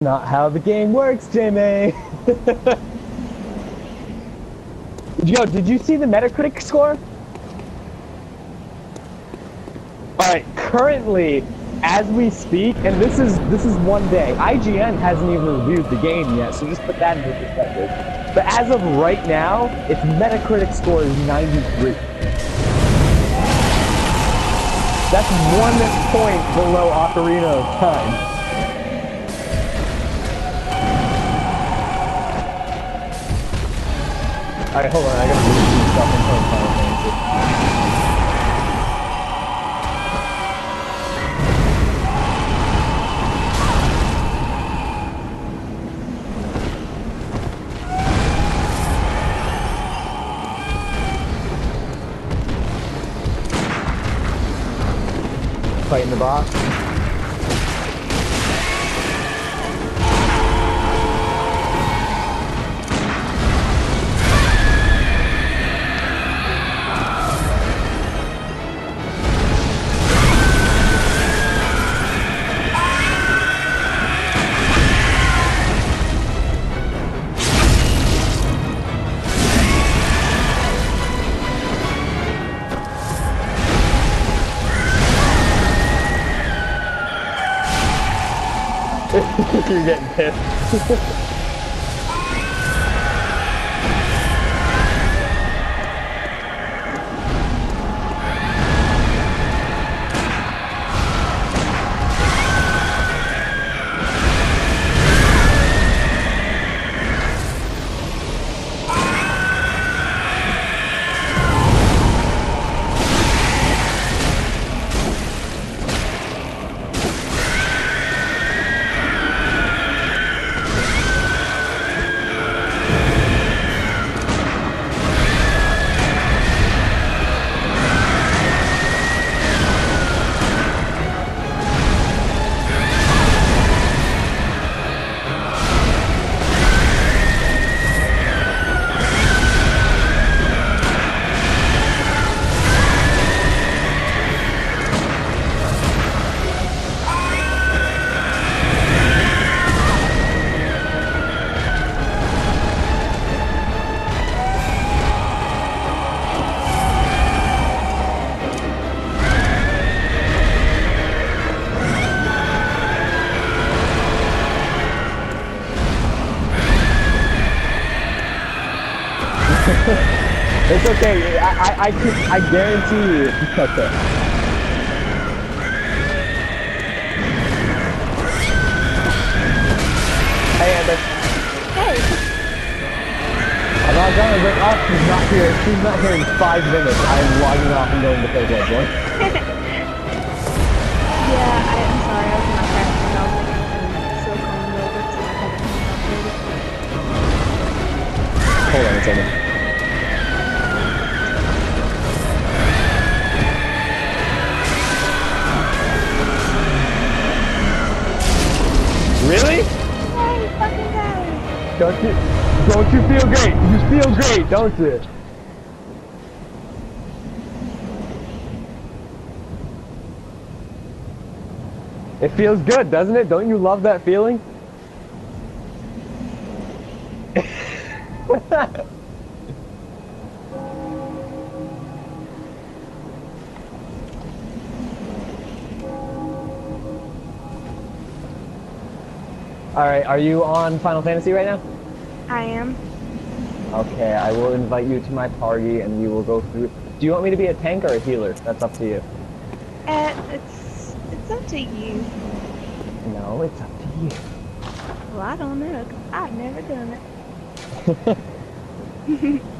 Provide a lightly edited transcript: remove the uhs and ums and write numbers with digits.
Not how the game works, Jamie. Yo, did you see the Metacritic score? Alright, currently, as we speak, and this is one day, IGN hasn't even reviewed the game yet, so just put that into perspective. But as of right now, its Metacritic score is 93. That's 1 point below Ocarina of Time. Alright, hold on, I gotta read some stuff in Final Fantasy. Fight in the box. You're getting pissed. It's okay. I guarantee you it's okay. Hey, Amber. Hey. I'm not gonna bring up. She's not here. She's not here in 5 minutes. I am logging off and going to play Bloodborne. Yeah, I'm sorry. I was not practicing. I was like, so calling over to my head. Hold on a second. Really? Hey, fucking guys. Don't you feel great? You feel great, don't you? It feels good, doesn't it? Don't you love that feeling? Alright, are you on Final Fantasy right now? I am. Okay, I will invite you to my party and we will go through. Do you want me to be a tank or a healer? That's up to you. It's up to you. No, it's up to you. Well, I don't know, 'cause I've never done it.